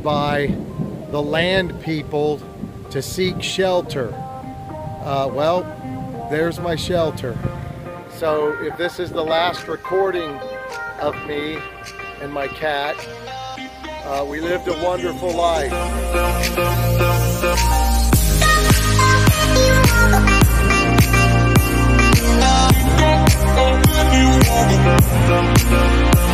by the land people to seek shelter. Well, there's my shelter. So if this is the last recording of me and my cat, we lived a wonderful life. You